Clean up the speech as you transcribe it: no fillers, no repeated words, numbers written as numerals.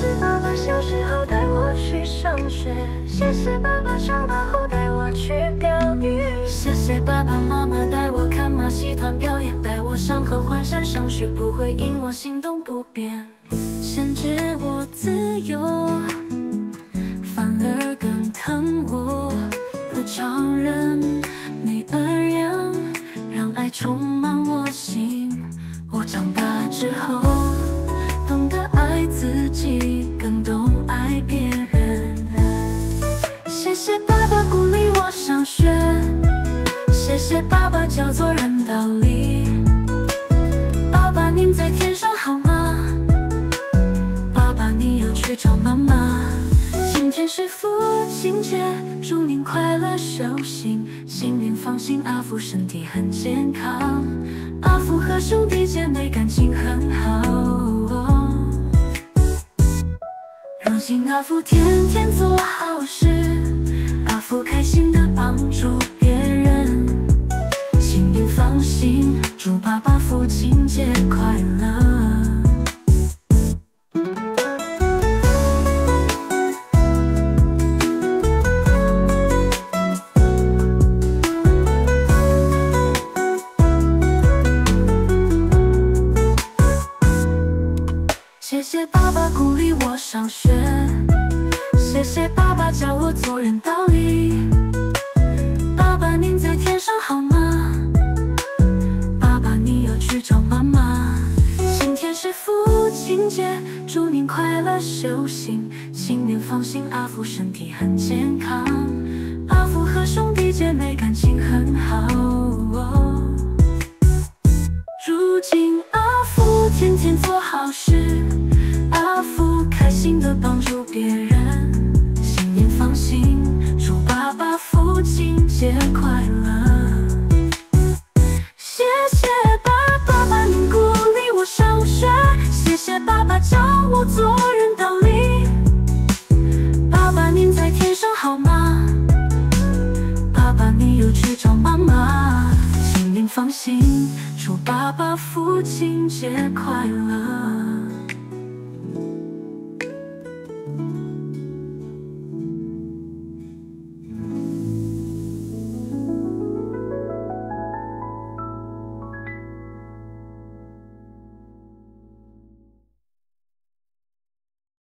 谢爸爸小时候带我去上学，谢谢爸爸长大后带我去钓鱼，谢谢爸爸妈妈带我看马戏团表演，带我上合欢山上学，不会因我行动不便限制我自由，反而更疼我。不常人，没儿样，让爱充满我心。我长大之后，懂得爱自己，更懂爱别人。谢谢爸爸鼓励我上学，谢谢爸爸教做人道理。爸爸您在天上好吗？爸爸你要去找妈妈。今天是父亲节，祝您快乐寿星，新年放心，阿福身体很健康，阿福和兄弟姐妹感情很好。如今阿福天天做好事，阿福开心地帮助别人，请您放心，祝爸爸父亲节快乐。谢谢爸爸鼓励我上学，谢谢爸爸教我做人道理。爸爸您在天上好吗？爸爸你要去找妈妈。今天是父亲节，祝您快乐寿星，新年放心，阿福身体很健康，阿福和兄弟姐妹感情很好。如今阿福天天做好事，阿福开心地帮助别人，新年放心，祝爸爸父亲节快乐。谢谢爸爸您鼓励我上学，谢谢爸爸教我做人道理。爸爸您在天上好吗？爸爸你又去找妈妈。请您放心，祝爸爸父亲节快乐。